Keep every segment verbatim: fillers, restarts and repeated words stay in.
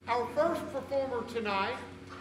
Our first performer tonight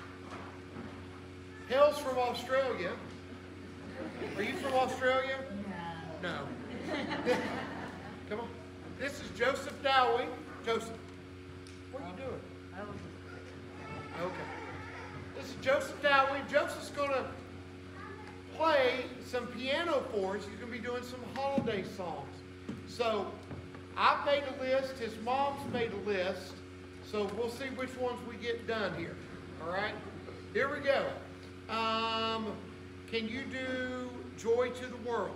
hails from Australia. Are you from Australia? No. No. Come on. This is Joseph Dowling. Joseph, what are you doing? Okay. This is Joseph Dowling. Joseph's going to play some piano for us. He's going to be doing some holiday songs. So I've made a list. His mom's made a list. So we'll see which ones we get done here. All right? Here we go. Um, can you do Joy to the World?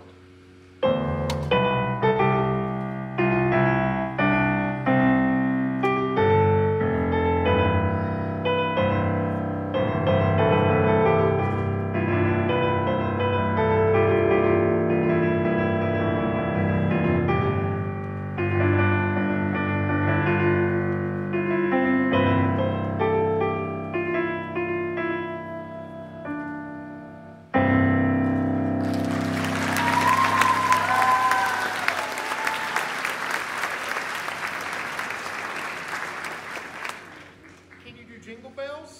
Jingle Bells?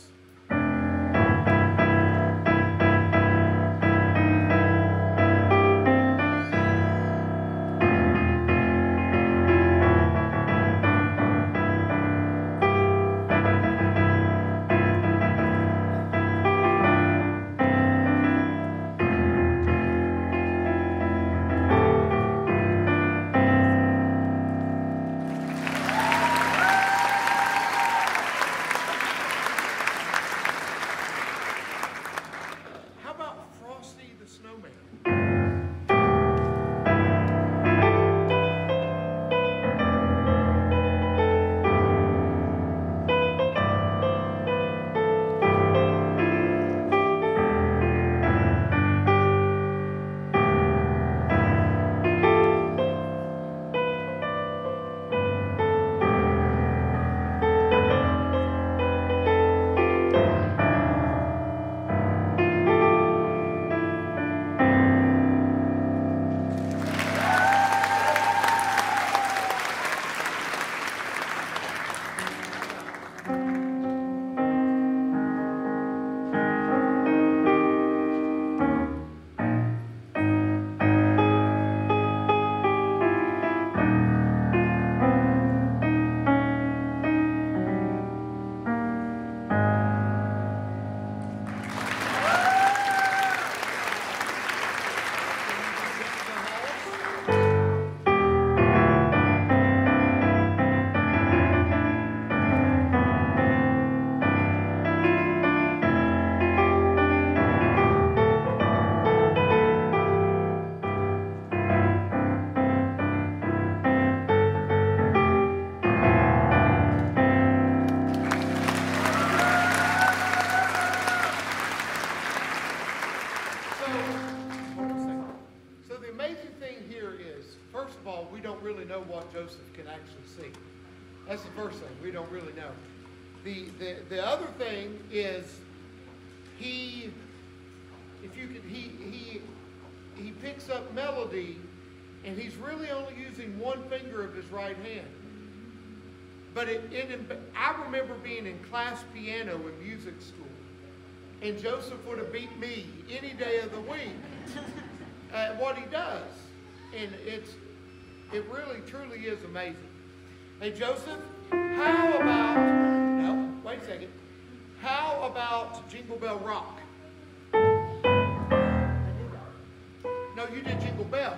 First of all, we don't really know what Joseph can actually sing. That's the first thing. We don't really know. The, the, the other thing is he, if you could, he, he, he picks up melody and he's really only using one finger of his right hand. But it, it, I remember being in class piano in music school, and Joseph would have beat me any day of the week at what he does. And it's, it really, truly is amazing. Hey, Joseph, how about, no, wait a second. How about Jingle Bell Rock? No, you did Jingle Bells.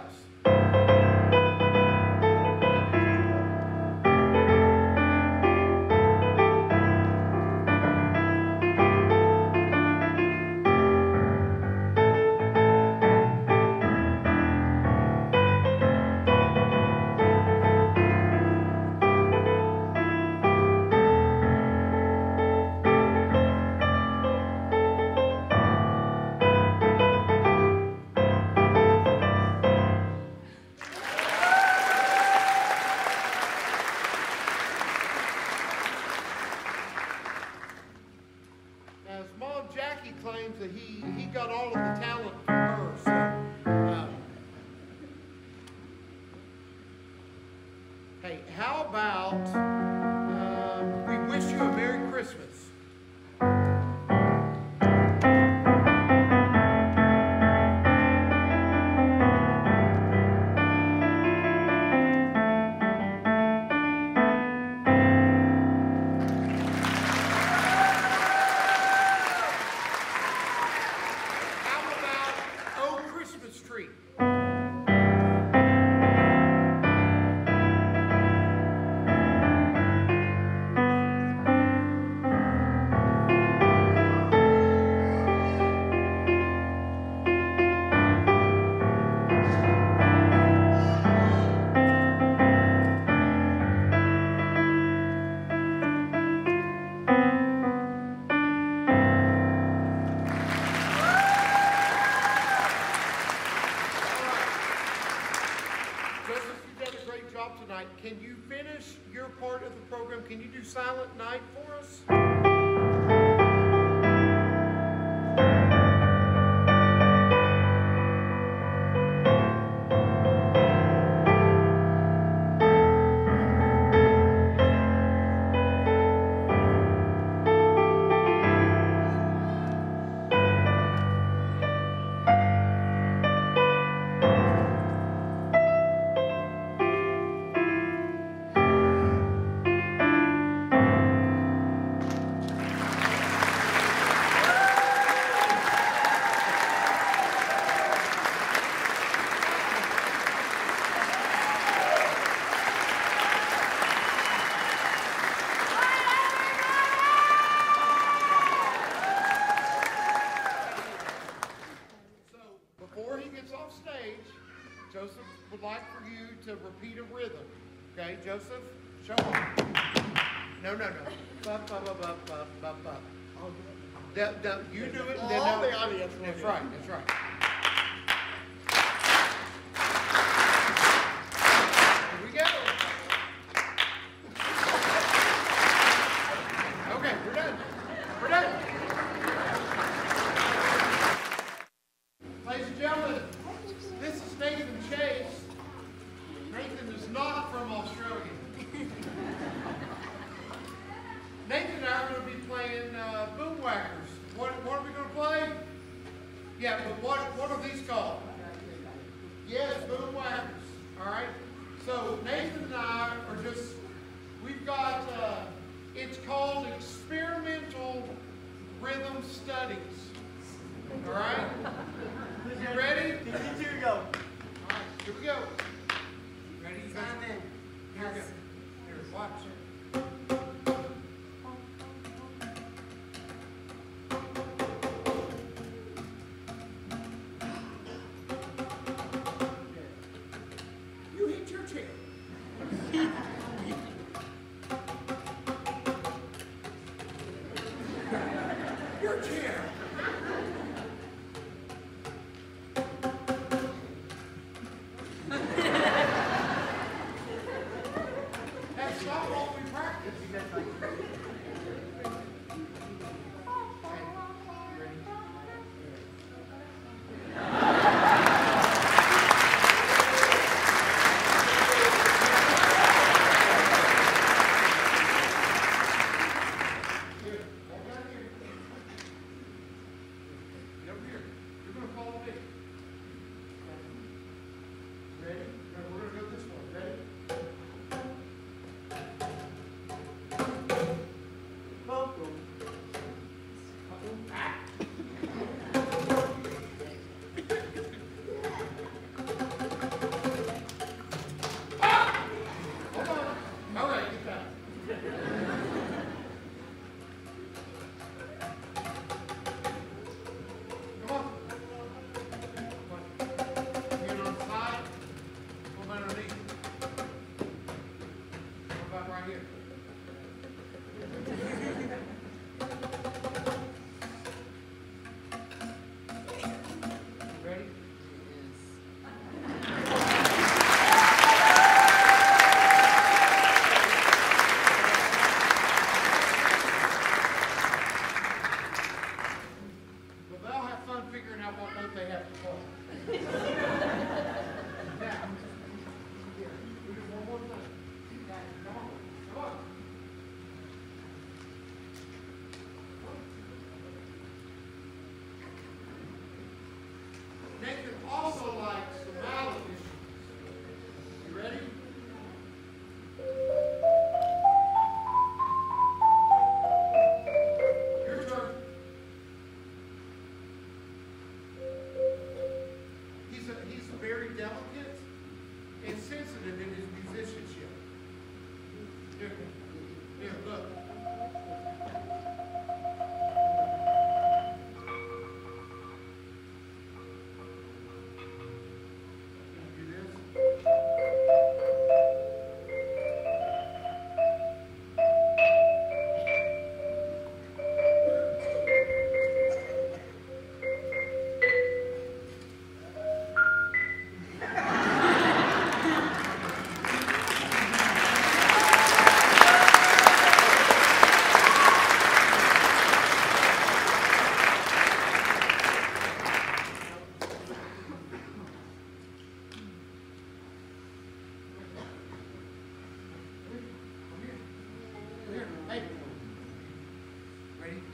Claims that he, he got all of the talent from her. So, um, hey, how about um, we wish you a Merry for us? Before he gets off stage, Joseph would like for you to repeat a rhythm. Okay, Joseph, show up. No, no, no. Ba, ba, ba, ba, ba, ba, ba. Da, da, you do it, and then All no. the audience will That's do it. right, that's right. Here we go. Okay, we're done. We're done. Ladies and gentlemen, this is Nathan Chase. Nathan is not from Australia. Nathan and I are going to be playing uh, Boom Whackers. What, what are we going to play? Yeah, but what, what are these called? Yes, Boom Whackers. All right? So Nathan and I are just, we've got, uh, it's called Experimental Rhythm Studies. All right? You ready? You two go. All right, here we go. Ready? You guys? Simon. Here we go. Yes. Here, watch. You hit your chair. Your chair. That's not what we practice.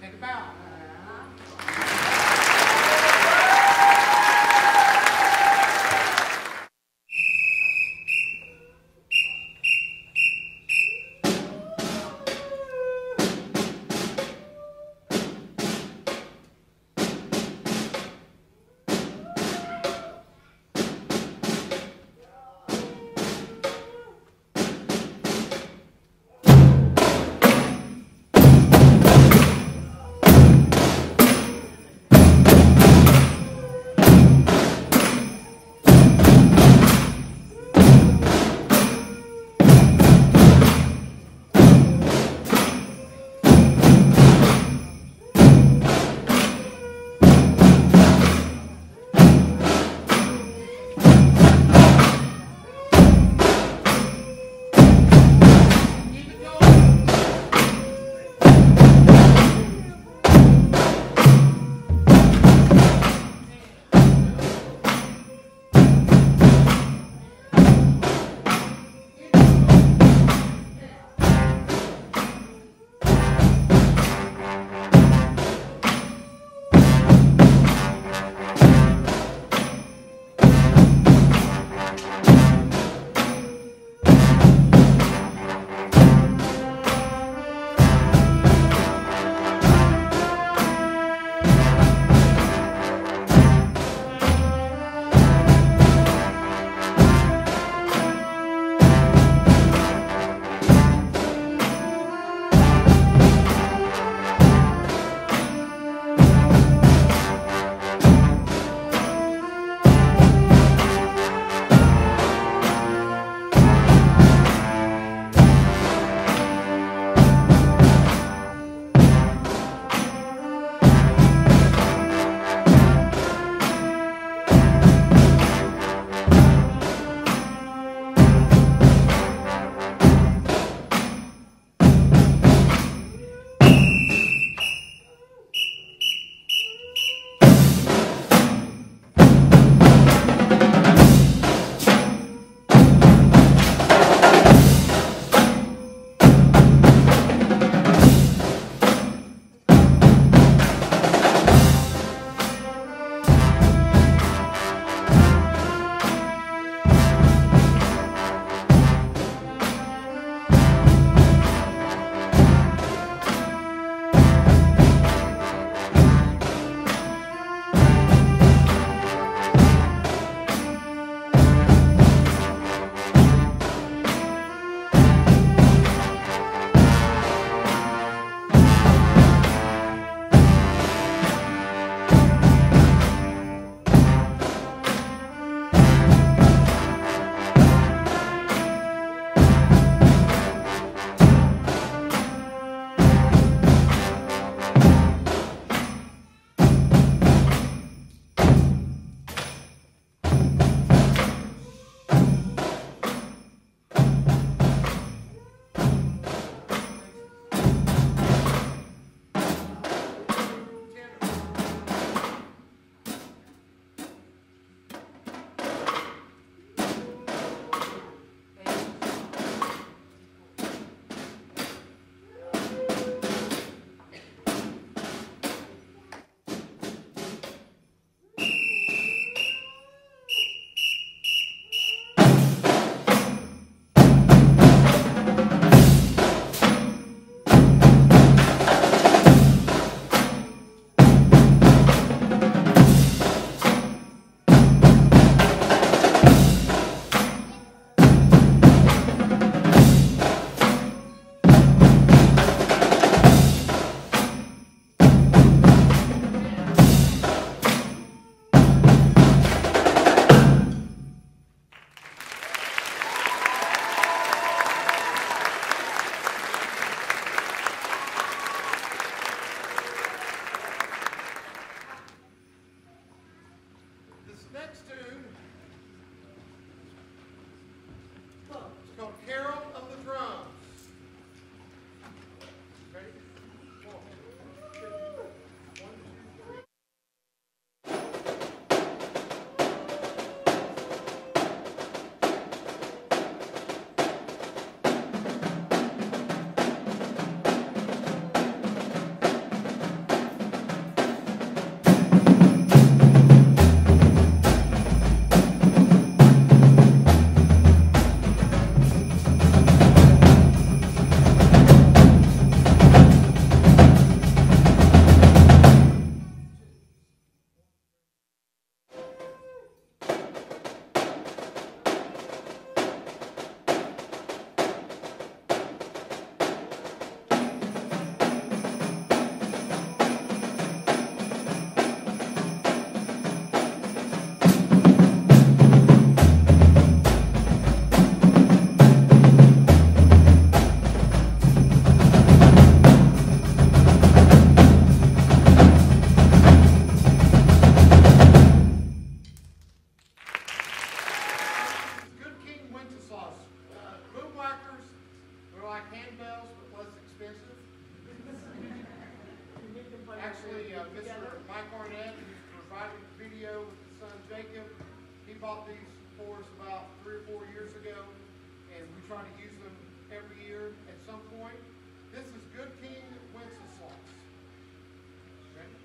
Take a bow. uh, Mister Mike Arnett, who's providing the video with his son Jacob. He bought these for us about three or four years ago, and we try to use them every year at some point. This is Good King Wenceslas. Ready?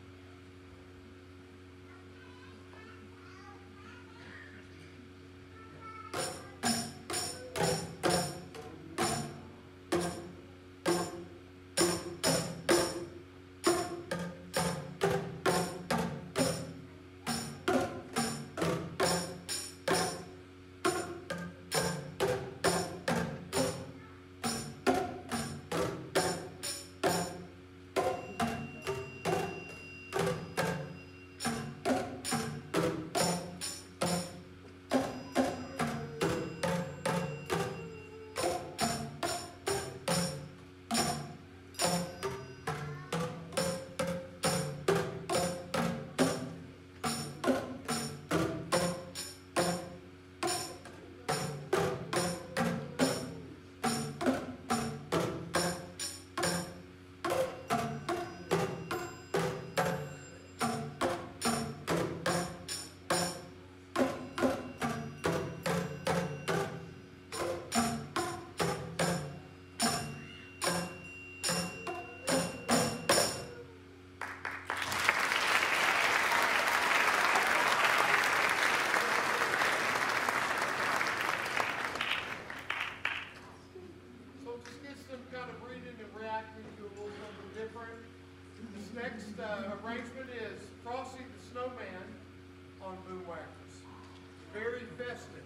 Next uh, arrangement is Frosty the Snowman on Boom Whackers. Very festive.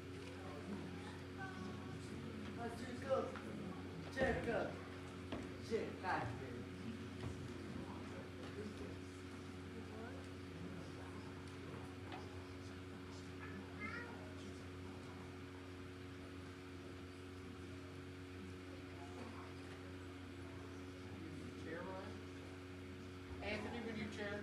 Let's just go. Check up. Check back. Anthony, will you chair?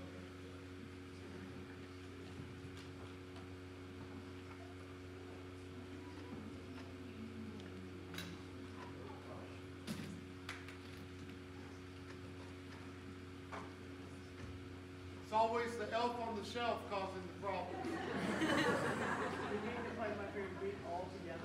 It's always the elf on the shelf causing the problem. We need to play my favorite beat all together.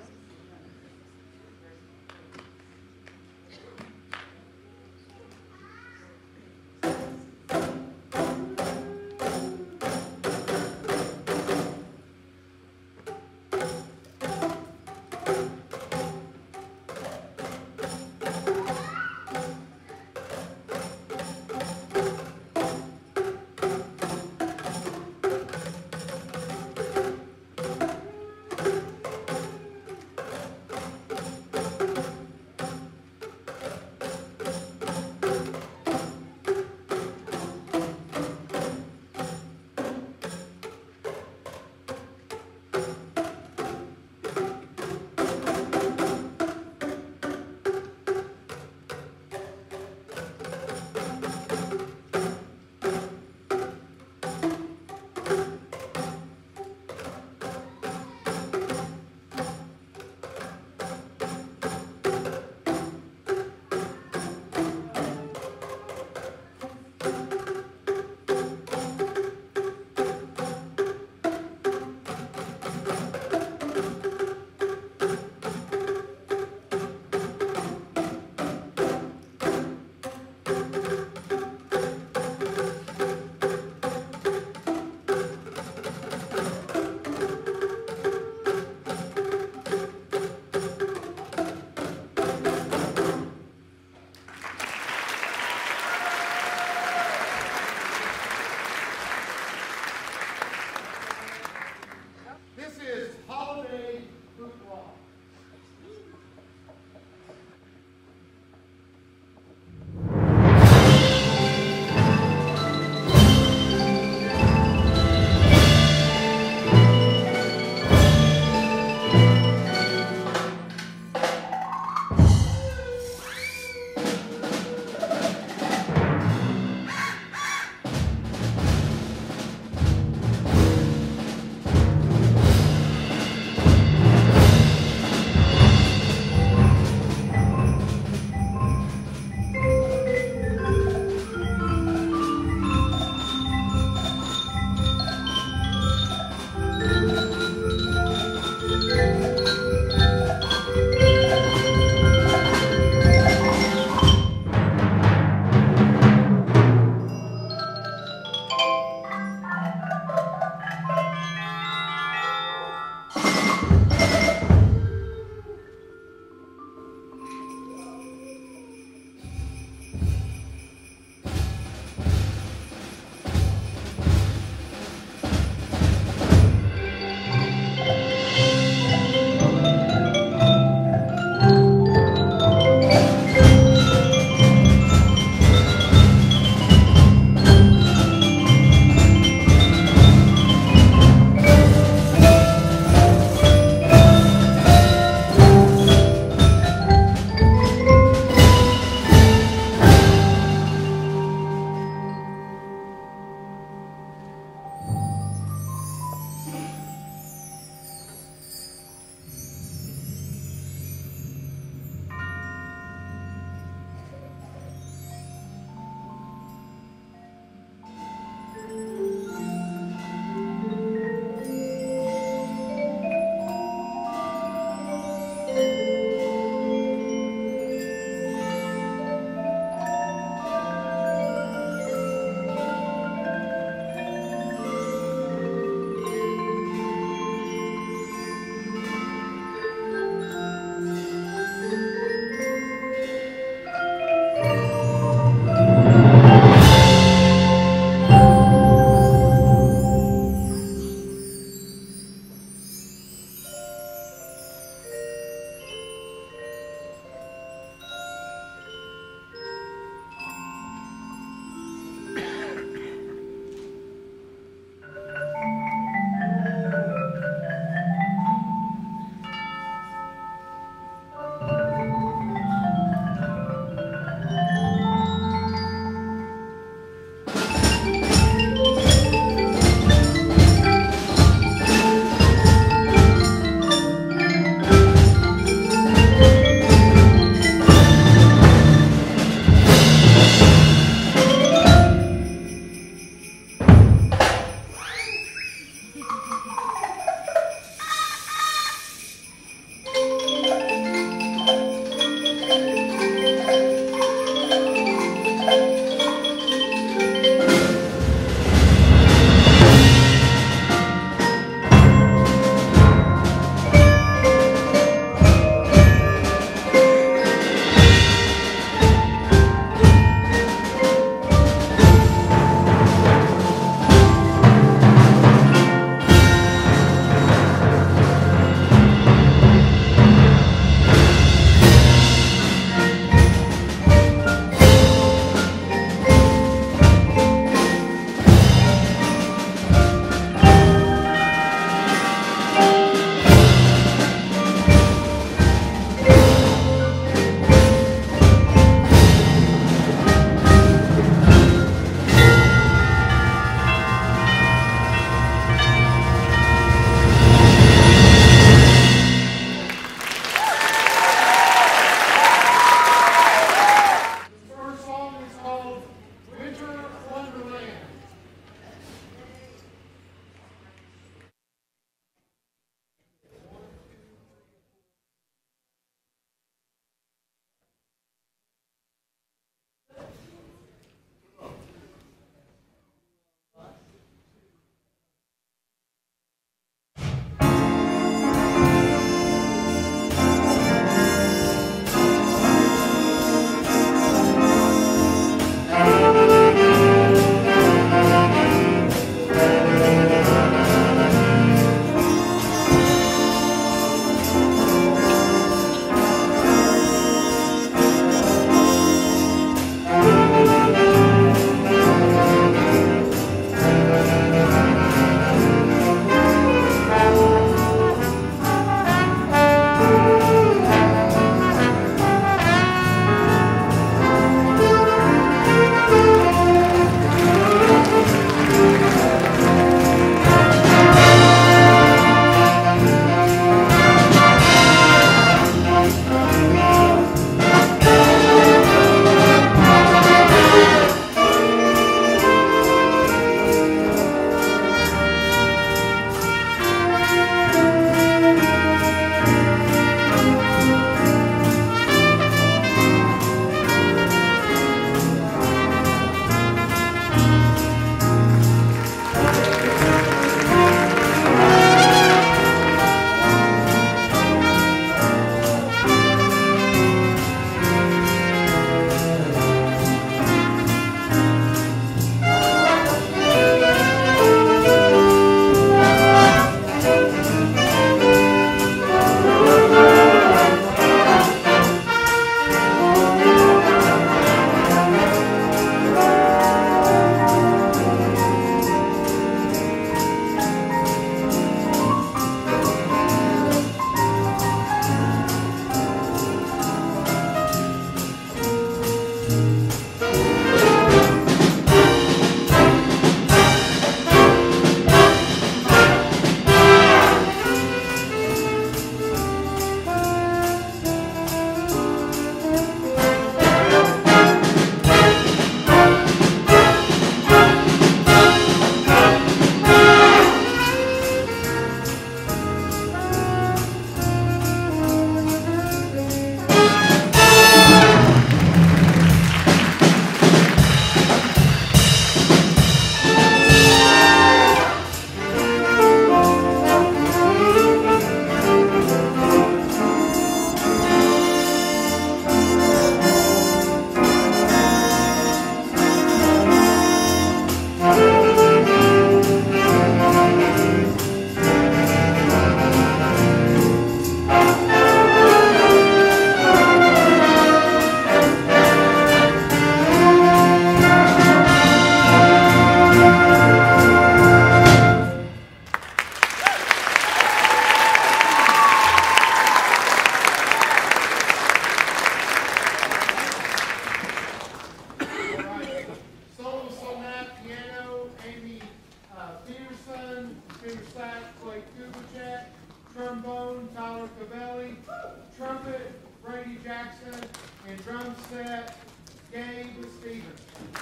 Jackson, and drum set, Gabe Stevens.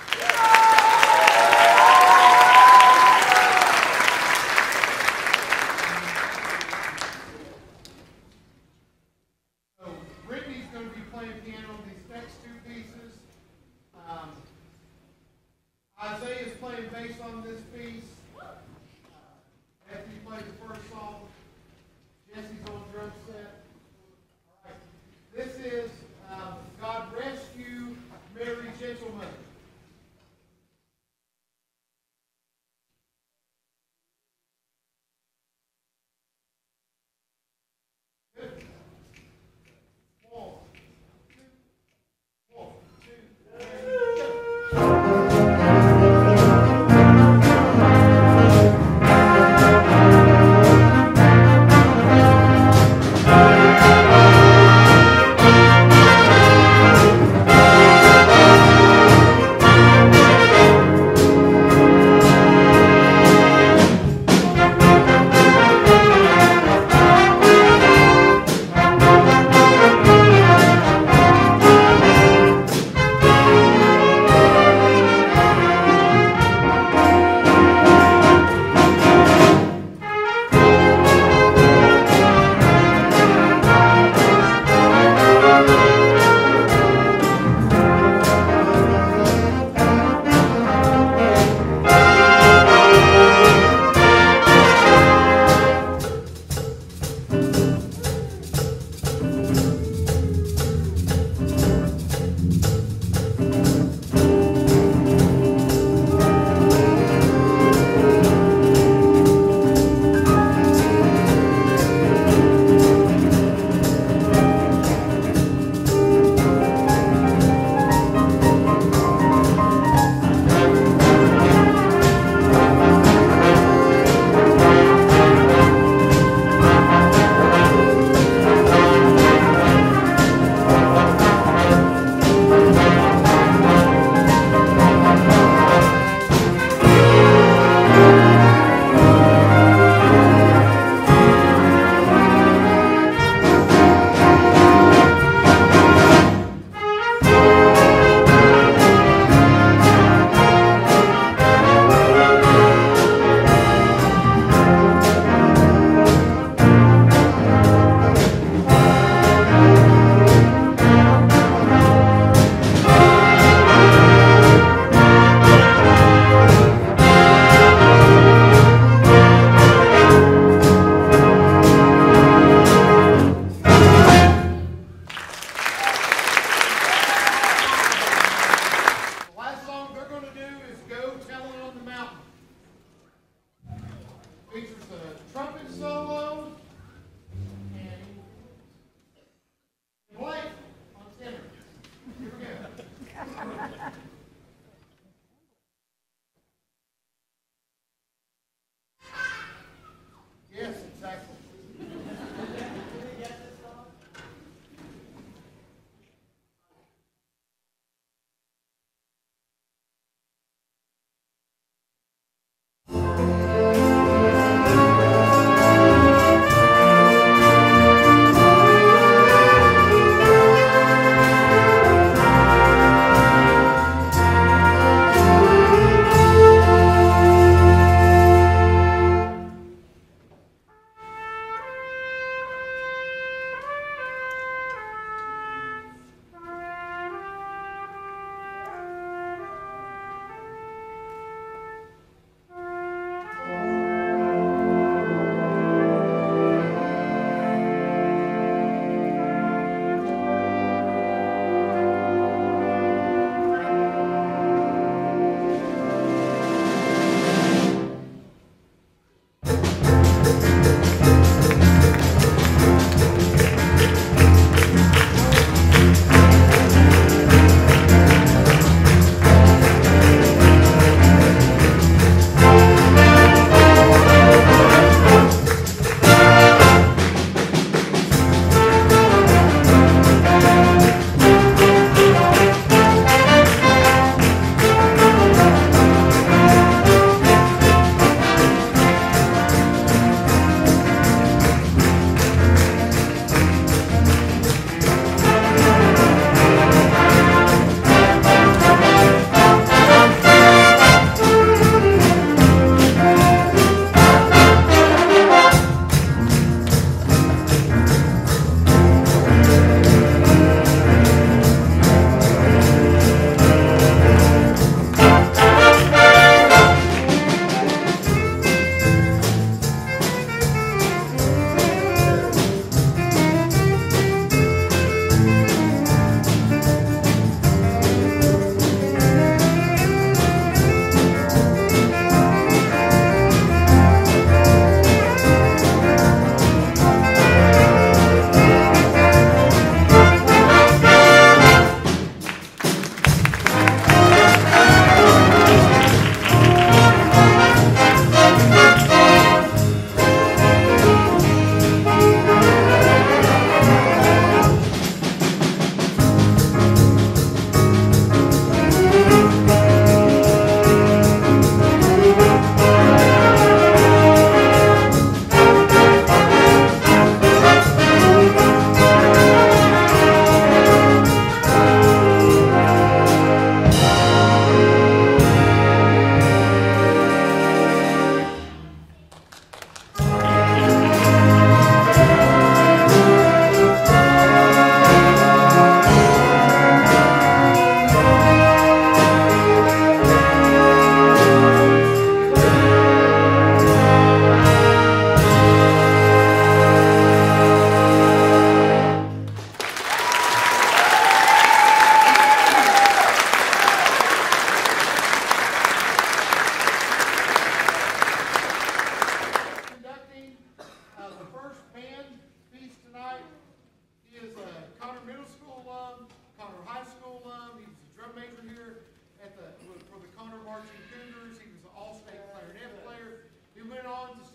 So Brittany's going to be playing piano on these next two pieces. Um, Isaiah is playing bass on this piece. Uh, after you play the first song, Jesse's on drum set. All right. This is um, God Rescue Mary Gentleman. Good. One, two, one, two, and go. Thank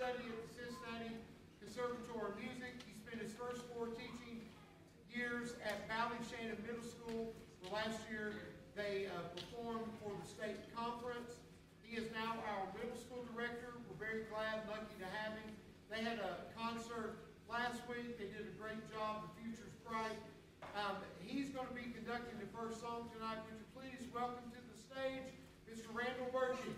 study at the Cincinnati Conservatory of Music. He spent his first four teaching years at Valley Shannon Middle School. Well, last year they uh, performed for the state conference. He is now our middle school director. We're very glad, lucky to have him. They had a concert last week. They did a great job. The future's bright. Um, he's going to be conducting the first song tonight. Would you please welcome to the stage Mister Randall Berkey.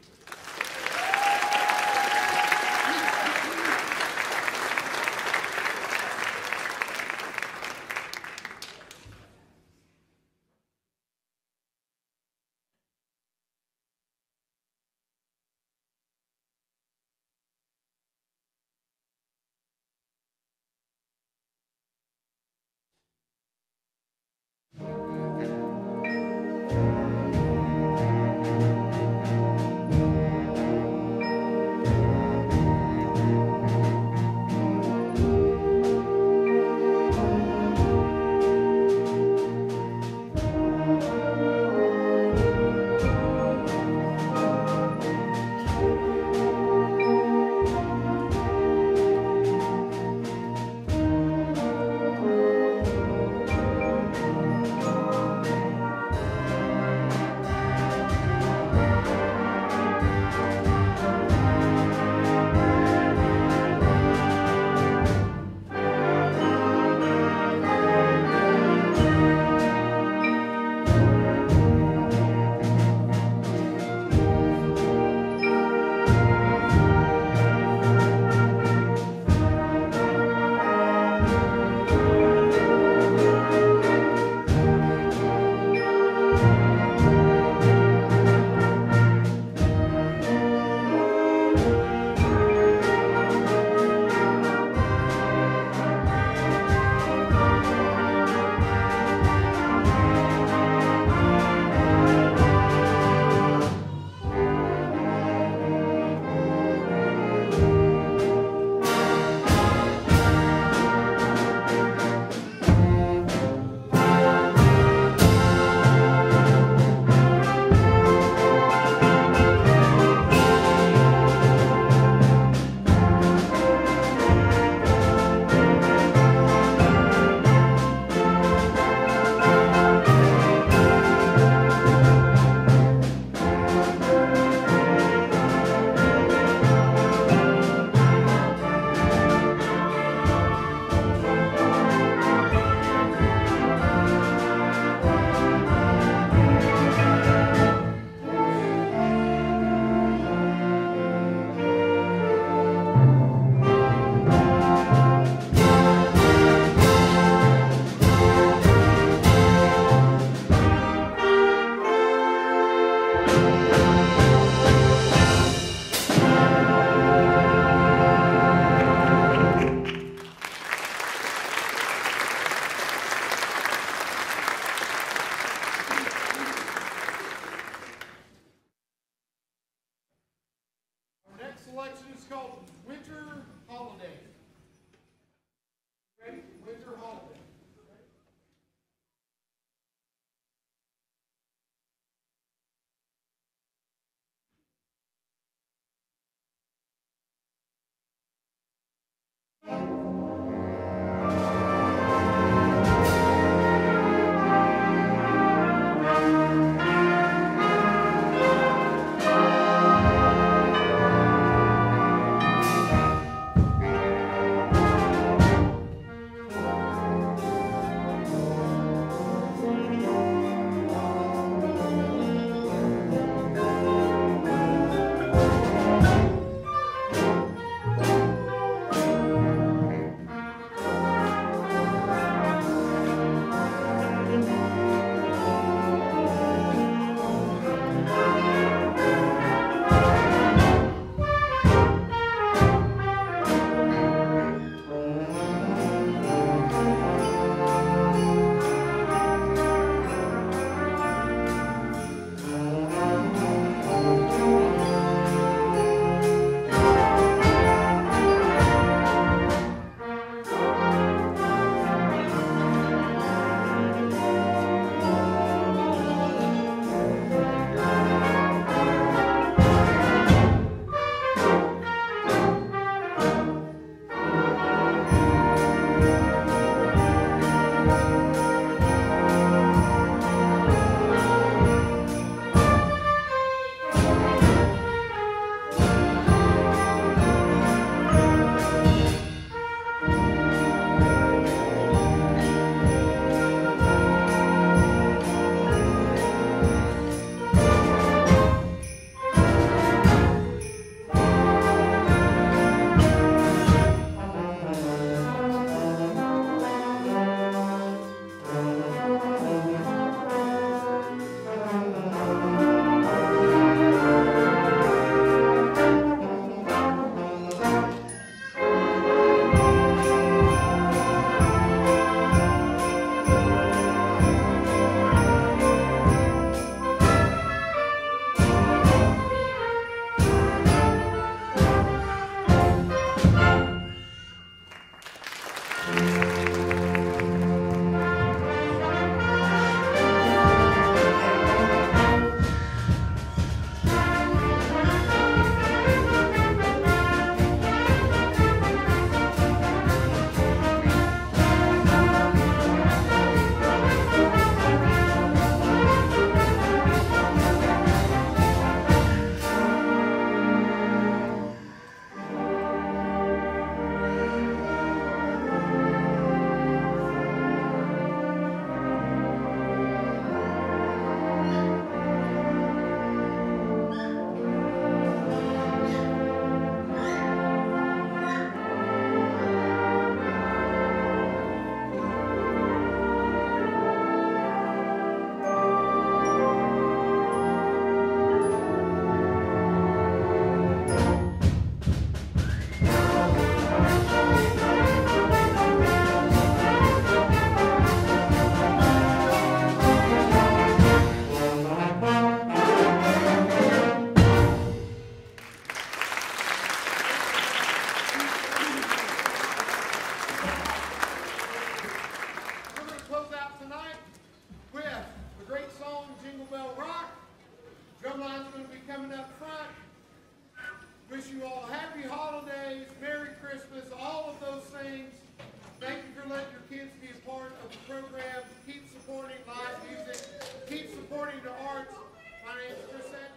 Selection is called Winter Holiday. Ready? Winter Holiday. Thank you. you all happy holidays, Merry Christmas, all of those things. Thank you for letting your kids be a part of the program. Keep supporting live music. Keep supporting the arts. My name is Chris Anderson.